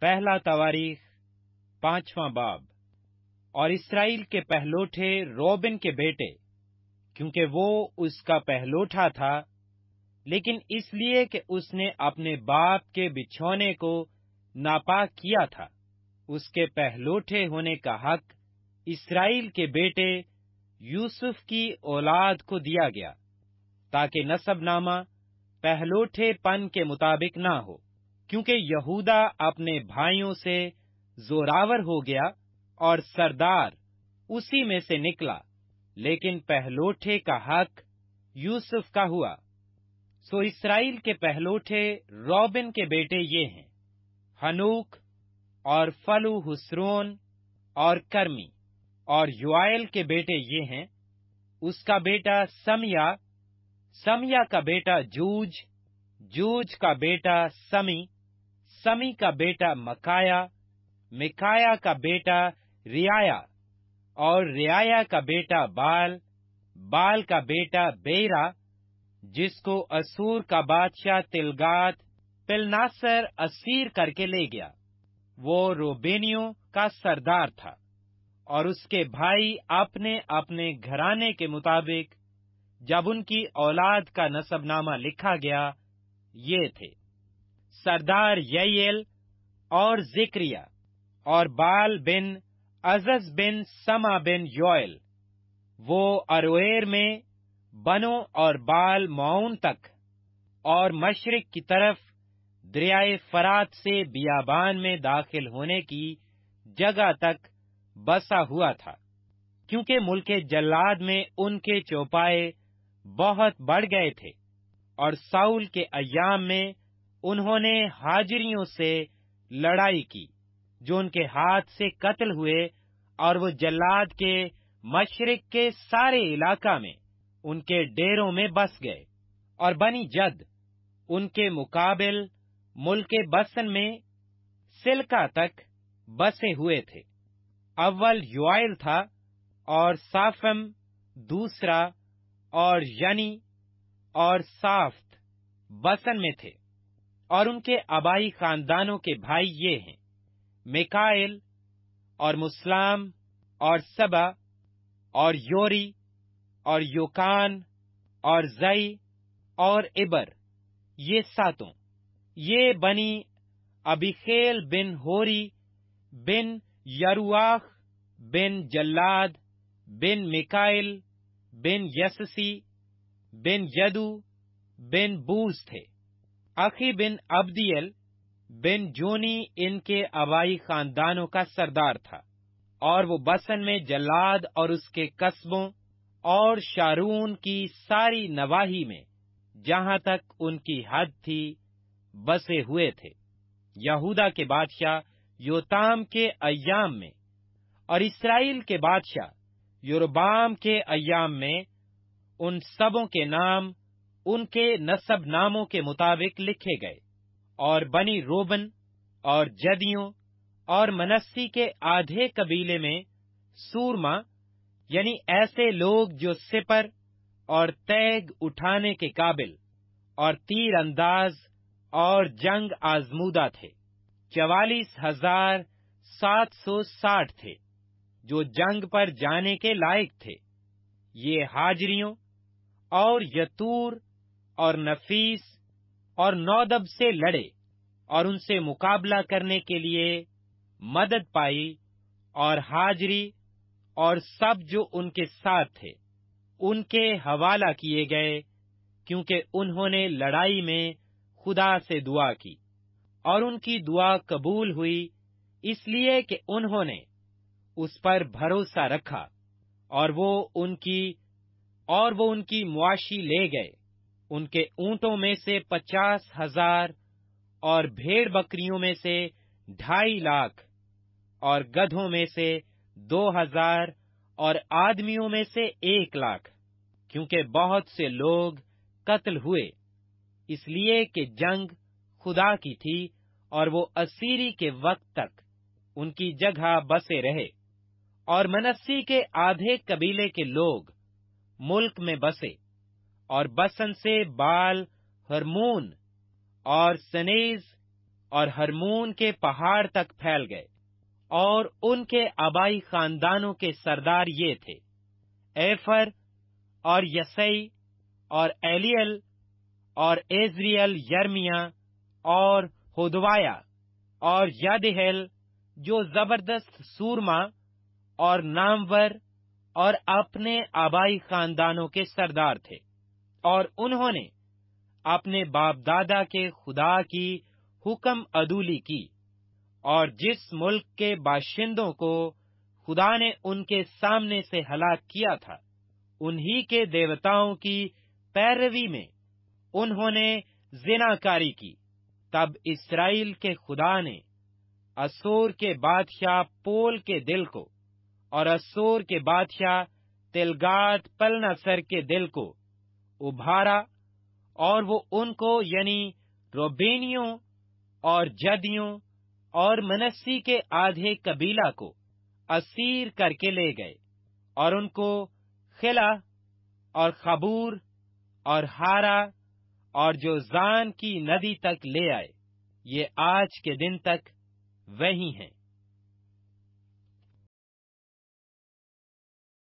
पहला तवारीख 5वां बाब। और इसराइल के पहलोठे रोबिन के बेटे, क्योंकि वो उसका पहलोठा था, लेकिन इसलिए कि उसने अपने बाप के बिछौने को नापाक किया था, उसके पहलोठे होने का हक इसराइल के बेटे यूसुफ की औलाद को दिया गया, ताकि नसबनामा पहलोठेपन के मुताबिक ना हो, क्योंकि यहूदा अपने भाइयों से जोरावर हो गया और सरदार उसी में से निकला, लेकिन पहलोठे का हक यूसुफ का हुआ। सो इसराइल के पहलोठे रोबिन के बेटे ये हैं, हनूक और फलू हुस्रोन और कर्मी। और युआएल के बेटे ये हैं, उसका बेटा समया, समया का बेटा जूज, जूज का बेटा समी, समी का बेटा मकाया, मिकाया का बेटा रियाया, और रियाया का बेटा बाल, बाल का बेटा बेरा, जिसको असूर का बादशाह तिलगात पिलनासर असीर करके ले गया। वो रोबेनियों का सरदार था, और उसके भाई अपने अपने घराने के मुताबिक जब उनकी औलाद का नसबनामा लिखा गया, ये थे: सरदार ययेल और जिक्रिया, और बाल बिन अजज बिन समा बिन योएल, वो अरोएर में बनो और बाल मौन तक, और मशरिक की तरफ दरियाए फरात से बियाबान में दाखिल होने की जगह तक बसा हुआ था, क्योंकि मुल्के जल्लाद में उनके चौपाए बहुत बढ़ गए थे। और साउल के अय्याम में उन्होंने हाजिरियों से लड़ाई की, जो उनके हाथ से कत्ल हुए, और वो जल्लाद के मशरिक के सारे इलाका में उनके डेरों में बस गए। और बनी जद उनके मुकाबिल मुल्के बसन में सिल्का तक बसे हुए थे। अव्वल युआएल था, और साफम दूसरा, और यनी और साफ्त बसन में थे। और उनके आबाई खानदानों के भाई ये हैं: मिकाएल और मुस्लाम और सबा और योरी और योकान और जई और इबर, ये सातों। ये बनी अबीखेल बिन होरी बिन यरुआख बिन जल्लाद बिन मिकाएल बिन यससी बिन यदू बिन बूज थे। अखी बिन अब्दियल बिन जोनी इनके आबाई खानदानों का सरदार था, और वो बसन में जल्लाद और उसके कस्बों और शारून की सारी नवाही में, जहां तक उनकी हद थी, बसे हुए थे। यहूदा के बादशाह योताम के अय्याम में और इसराइल के बादशाह योरबाम के अय्याम में उन सबों के नाम उनके नसब नामों के मुताबिक लिखे गए। और बनी रोबन और जदियों और मनस्सी के आधे कबीले में सूरमा, यानी ऐसे लोग जो सिपर और तैग उठाने के काबिल और तीर अंदाज और जंग आजमूदा थे, 44,760 थे, जो जंग पर जाने के लायक थे। ये हाजरियों और यतूर और नफीस और नौदब से लड़े, और उनसे मुकाबला करने के लिए मदद पाई। और हाजरी और सब जो उनके साथ थे, उनके हवाला किए गए, क्योंकि उन्होंने लड़ाई में खुदा से दुआ की, और उनकी दुआ कबूल हुई, इसलिए कि उन्होंने उस पर भरोसा रखा, और वो उनकी मुआशी ले गए। उनके ऊंटों में से 50,000 और भेड़ बकरियों में से 2.5 लाख और गधों में से 2,000 और आदमियों में से 1 लाख, क्योंकि बहुत से लोग कत्ल हुए, इसलिए कि जंग खुदा की थी, और वो असीरी के वक्त तक उनकी जगह बसे रहे। और मनस्सी के आधे कबीले के लोग मुल्क में बसे, और बसन से बाल हरमून और सनेज اور ہرمون کے پہاڑ تک پھیل گئے، اور ان کے آبائی خاندانوں کے سردار یہ تھے: ایفر اور یسئی اور ایلیل اور ایزریل، یرمیا اور ہودوایا اور یادہیل، جو زبردست سورما اور نامور اور اپنے آبائی خاندانوں کے سردار تھے، اور انہوں نے اپنے باپ دادا کے خدا کی حکم عدولی کی، اور جس ملک کے باشندوں کو خدا نے ان کے سامنے سے ہلاک کیا تھا، انہی کے دیوتاؤں کی پیروی میں انہوں نے زناکاری کی۔ تب اسرائیل کے خدا نے اسور کے بادشاہ پول کے دل کو اور اسور کے بادشاہ تلگات پلنسر کے دل کو ابھارا، اور وہ ان کو یعنی روبینیوں اور جدیوں اور منسی کے آدھے قبیلہ کو اسیر کر کے لے گئے، اور ان کو خلا اور خبور اور ہارا اور جوزان کی ندی تک لے آئے۔ یہ آج کے دن تک وہی ہیں۔